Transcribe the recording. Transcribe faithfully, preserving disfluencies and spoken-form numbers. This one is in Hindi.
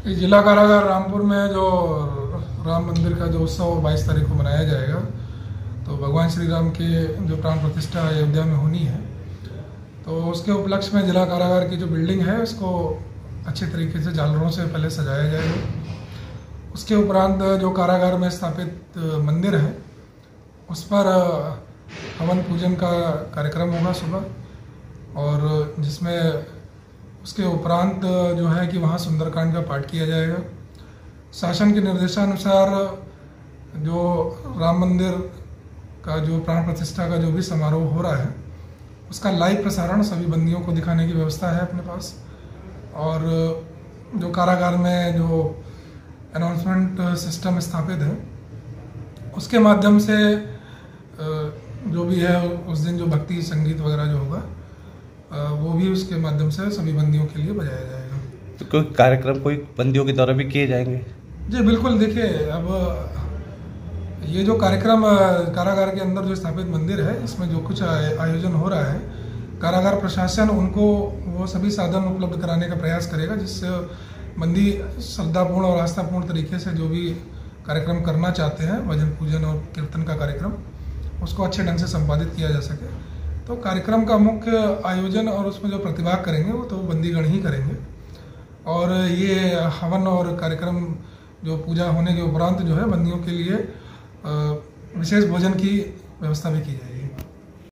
इस जिला कारागार रामपुर में जो राम मंदिर का जो उत्सव बाईस तारीख को मनाया जाएगा, तो भगवान श्री राम के जो प्राण प्रतिष्ठा अयोध्या में होनी है, तो उसके उपलक्ष्य में जिला कारागार की जो बिल्डिंग है उसको अच्छे तरीके से झालरों से पहले सजाया जाएगा। उसके उपरांत जो कारागार में स्थापित मंदिर है उस पर हवन पूजन का कार्यक्रम होगा सुबह, और जिसमें उसके उपरांत जो है कि वहाँ सुंदरकांड का पाठ किया जाएगा। शासन के निर्देशानुसार जो राम मंदिर का जो प्राण प्रतिष्ठा का जो भी समारोह हो रहा है उसका लाइव प्रसारण सभी बंदियों को दिखाने की व्यवस्था है अपने पास। और जो कारागार में जो अनाउंसमेंट सिस्टम स्थापित है उसके माध्यम से जो भी है उस दिन जो भक्ति संगीत वगैरह जो होगा वो भी उसके माध्यम से सभी बंदियों के लिए बजाया जाएगा। तो कोई कार्यक्रम कोई बंदियों के द्वारा भी किए जाएंगे? जी बिल्कुल। देखिए, अब ये जो कार्यक्रम कारागार के अंदर जो स्थापित मंदिर है इसमें जो कुछ आयोजन हो रहा है, कारागार प्रशासन उनको वो सभी साधन उपलब्ध कराने का प्रयास करेगा जिससे बंदी श्रद्धापूर्ण और आस्थापूर्ण तरीके से जो भी कार्यक्रम करना चाहते हैं, भजन पूजन और कीर्तन का कार्यक्रम, उसको अच्छे ढंग से संपादित किया जा सके। तो कार्यक्रम का मुख्य आयोजन और उसमें जो प्रतिभाग करेंगे वो तो बंदीगण ही करेंगे, और ये हवन और कार्यक्रम जो पूजा होने के उपरांत जो है बंदियों के लिए विशेष भोजन की व्यवस्था भी की जाएगी।